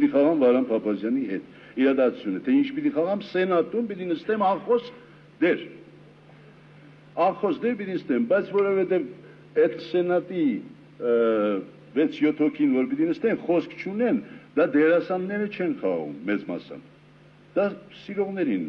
պիտի խաղամ Վարան Փափազյանի հետ, իրադարձությունը, թե ինչ պիտի խաղամ սենատում, պիտի նստեմ անխոս դեր, պիտի նստեմ, բայց որովհետև այդ սենատի 6-7 հոգին, որ պիտի նստեն, խոսք չունեն, դա դերասանները չեն խաղում մեծ մասամբ, դա սիրողներին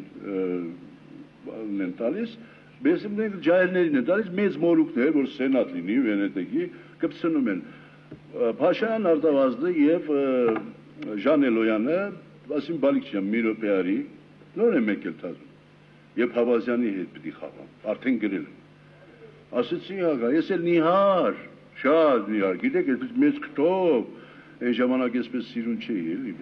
են տալիս, ջահելներին են տալիս մեծ մորուքներ, որ սենատ լինի, վենետեքի, կպցնում են Փաշայան Արտավազդը և Ժան Էլոյանը, ասին բալիքչյան մի ռոպեարի, նոր եմ եկել թազում, և Փափազյանի հետ պիտի խաղամ, արդեն գրել եմ, ասեցի աղա, ես էլ նիհար, շատ նիհար, գիտեք, այսպես մեծ կտով, այն ժամանակ այսպես սիրուն չէի, էլի,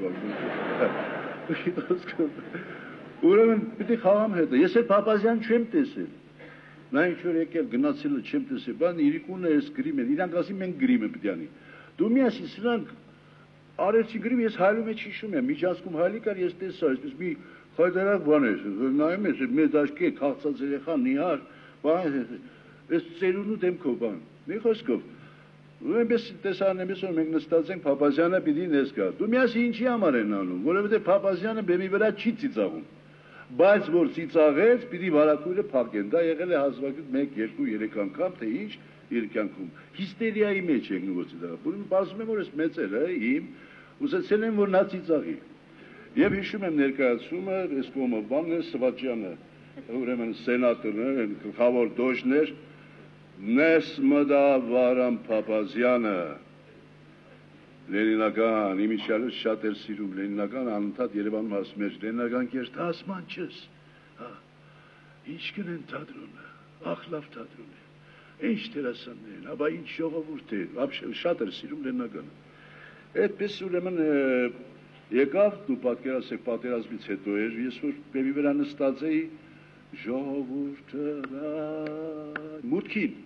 ուրեմն պիտի խաղամ հետը, ես էլ Փափազյան չեմ տեսել, նա ինչ-որ եկել գնացելը չեմ տեսել, բան իրիկունը ես գրիմ են, իրանք ասի մենք գրիմ եմ պիտի անի, դու մի ասի սրանք արեցի գրիմ, ես հայլու մեջ հիշում եմ, միջանցքում հայլի կար, ես տեսա, այսպես մի խայդարակ բան ես, նայում ես, մեծ աշկի է, քաղցած երեխա, նիհար, բան ես ծերունու դեմքով բան, մի խոսքով, այնպես տեսարն եմ ես, որ մենք նստած ենք, Փափազյանը պիտի ներս գա, դու մի ասի ինչի համար են անում, որովհետև Փափազյանը բեմի վրա չի ծիծաղում, բայց որ ծիծաղեց, պիտի վարակույրը փակեն, դա եղել է հազվագյուտ 1-2-3 անգամ, թե ինչ իր կյանքում, հիստերիայի մեջ ենք նուղոցի դա, բարձում եմ, որ ես մեծել իմ, ուզեցել եմ, որ նա ծիծաղի, և հիշում եմ ներկայացումը, ես կողմը բանն է, Սվաճյանը, ուրեմն սենատորներ, գլխավոր դոժներ, ներս մտա Վարան Փափազյանը, Լենինական, իմիջիալուց շատ էր սիրում, Լենինական անընդհատ Երևանում ասում էր, Լենինական կերտ ասման չես, ինչ կնեն թատրոնը, ախ լավ թատրոն է, ինչ դերասաններ են, ապա ինչ ժողովուրդ է, շատ էր սիրում Լենինականը, այդպես ուրեմն եկավ, դու պատկերացեք պատերազմից հետո էր, ես որ բեմի վրա նստած էի, ժողովուրդը մուտքին,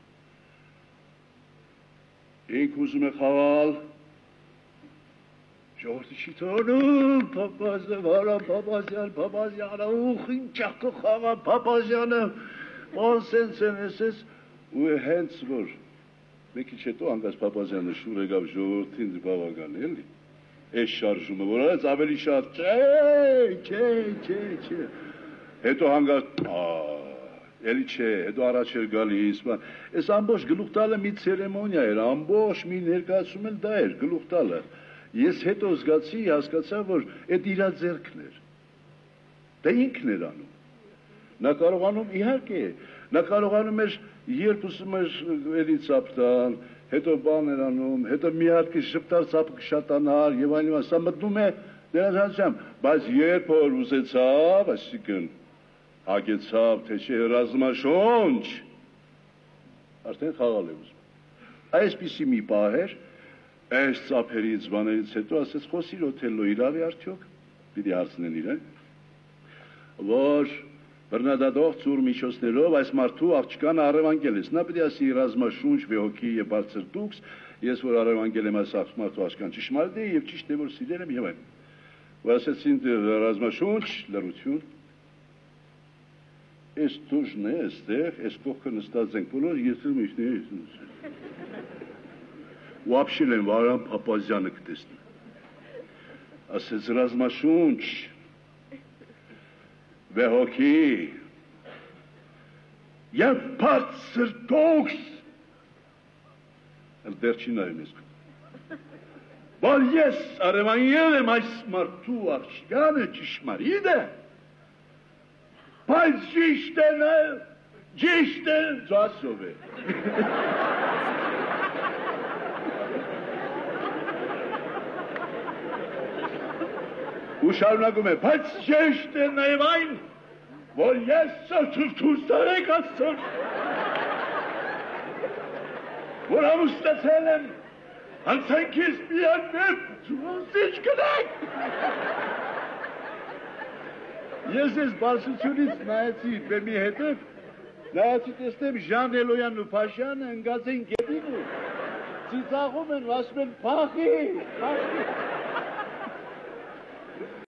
ինք ուզում է խաղալ, ժողովրդի չի թողնում, Վարան Փափազյանը, ուխ ինչ կխաղա Փափազյանը, ոնսենց են ես, ու հենց որ, մեկ ինչ հետո անգաց Փափազյանը շուր եկավ ժողովրդին բավական էլի, այս շարժումը, որ արեց ավելի շատ, չէ, հետո հանգած, էլի չէ, հետո առաջ էր գալիս, այս ամբողջ գլուխ տալը մի ցերեմոնիա էր, ամբողջ մի ներկայացում էլ դա էր, գլուխ տալը, ես հետո զգացի, հասկացա, որ այդ իրա ձեռքն էր, դա ինքն էր անում, նա կարողանում, իհարկե, նա կարողանում էր, երբ ուզում էր էլի ծապ տալ, հետո բան էր անում, հետո մի հատ շպտար ծապը կշատանար և այլն, սա մտնում է դերասանությամբ, բայց երբ որ ուզեցավ, այսինքն հագեցավ, թե չէ ռազմաշոնչ, արդեն խաղալ է ուզում, այսպիսի մի պահ էր, այս ծափերից բաներից հետո ասեց խոսիր Օթելլո իրավ է արդյոք, պիտի հարցնեն իրեն, որ բռնադադող ծուր միջոցներով այս մարդու աղջկան առևանգել ես, նա պիտի ասի ռազմաշունչ, վեհոգի և բարձր դուքս, ես որ առևանգել եմ այս մարդու աղջկան ճշմարիտ է և ճիշտ է որ սիրել եմ և այն, որ ասեցին ռազմաշունչ, լռություն, այս դուժն է այստեղ, այս կողքը նստած ենք բոլոր եթրում իշներ ու ապշել են Վարան Փափազյանը կտեսնի, ասեց ռազմաշունչ, վեհոգի և բարձր դուքս, դեր չի նայում ես, որ ես առևանգել եմ այս մարդու աղջկանը ճշմարիտ է, բայց ճիշտ է, ձասով է, ու շարունակում է, բայց ճիշտ է նաև այն, որ ես սրտուս տարեք աստոր, որ ամուստացել եմ, հանցանքիս միաններ, ծուղանսիչ կնեք։ Ես ես բարձությունից նայեցի բեմի հետև, նայեցի տեսնեմ Ժան Էլոյանն ու Փաշյանը ընկած են գետին ու ծիծաղում են, ասում են փախի,